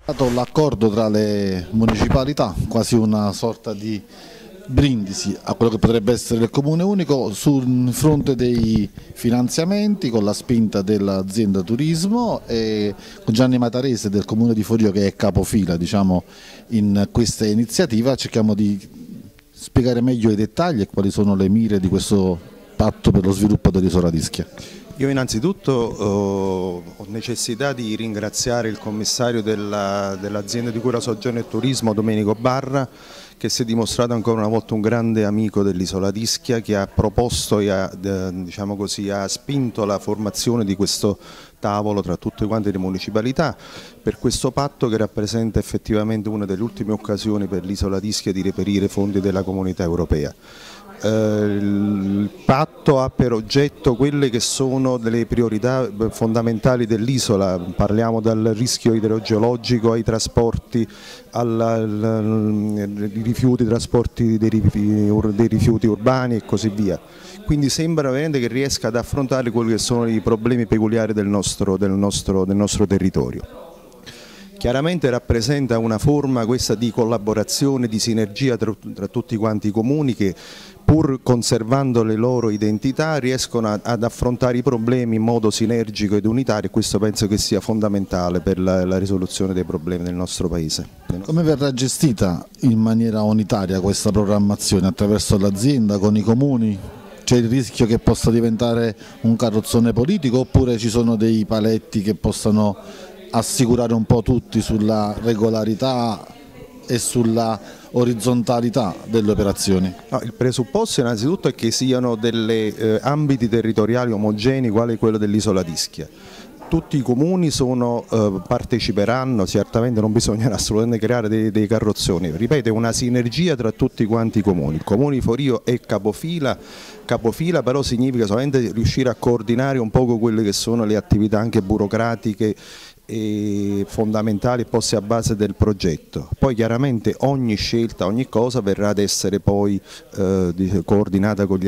L'accordo tra le municipalità, quasi una sorta di brindisi a quello che potrebbe essere il comune unico sul fronte dei finanziamenti, con la spinta dell'azienda turismo e con Gianni Matarese del comune di Forio, che è capofila, diciamo, in questa iniziativa. Cerchiamo di spiegare meglio i dettagli e quali sono le mire di questo patto per lo sviluppo dell'isola di Ischia. Io innanzitutto ho necessità di ringraziare il commissario dell'azienda di cura soggiorno e turismo, Domenico Barra, che si è dimostrato ancora una volta un grande amico dell'isola di Ischia, che ha proposto e ha spinto la formazione di questo tavolo tra tutte quante le municipalità per questo patto, che rappresenta effettivamente una delle ultime occasioni per l'isola di Ischia di reperire fondi della Comunità Europea. Il patto ha per oggetto quelle che sono delle priorità fondamentali dell'isola. Parliamo dal rischio idrogeologico ai trasporti, ai rifiuti, trasporti dei rifiuti urbani e così via. Quindi sembra veramente che riesca ad affrontare quelli che sono i problemi peculiari del nostro territorio. Chiaramente rappresenta una forma questa di collaborazione, di sinergia tra tutti quanti i comuni che, pur conservando le loro identità, riescono ad affrontare i problemi in modo sinergico ed unitario, e questo penso che sia fondamentale per la risoluzione dei problemi del nostro Paese. Come verrà gestita in maniera unitaria questa programmazione? Attraverso l'azienda, con i comuni? C'è il rischio che possa diventare un carrozzone politico, oppure ci sono dei paletti che possano assicurare un po' tutti sulla regolarità e sulla orizzontalità delle operazioni? No, il presupposto innanzitutto è che siano degli ambiti territoriali omogenei, quale quello dell'isola di Ischia. Tutti i comuni parteciperanno, certamente non bisogna assolutamente creare dei carrozzoni, ripeto, è una sinergia tra tutti quanti i comuni. Il comune di Forio è capofila però significa solamente riuscire a coordinare un po' quelle che sono le attività anche burocratiche e fondamentali poste a base del progetto. Poi chiaramente ogni scelta, ogni cosa verrà ad essere poi coordinata con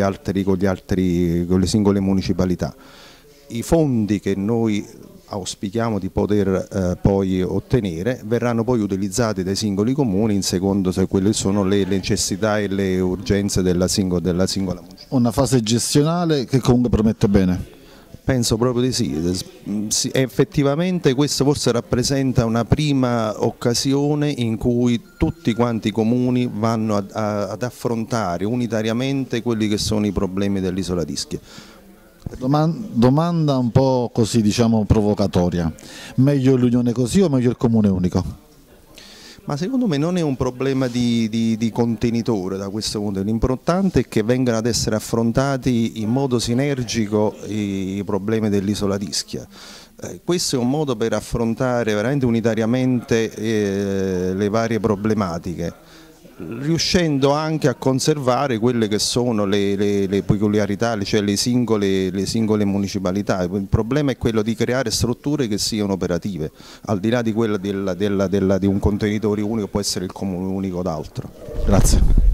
le singole municipalità. I fondi che noi auspichiamo di poter poi ottenere verranno poi utilizzati dai singoli comuni in secondo quelle sono le necessità e le urgenze della singola municipalità. Una fase gestionale che comunque promette bene. Penso proprio di sì, effettivamente questo forse rappresenta una prima occasione in cui tutti quanti i comuni vanno ad affrontare unitariamente quelli che sono i problemi dell'isola di Ischia. Domanda un po' così, diciamo, provocatoria: meglio l'unione così o meglio il comune unico? Ma secondo me non è un problema di contenitore da questo punto, l'importante è che vengano ad essere affrontati in modo sinergico i problemi dell'isola di Ischia. Questo è un modo per affrontare veramente unitariamente le varie problematiche, riuscendo anche a conservare quelle che sono le peculiarità, cioè le singole municipalità. Il problema è quello di creare strutture che siano operative, al di là di quella di un contenitore unico, può essere il comune unico d'altro. Grazie.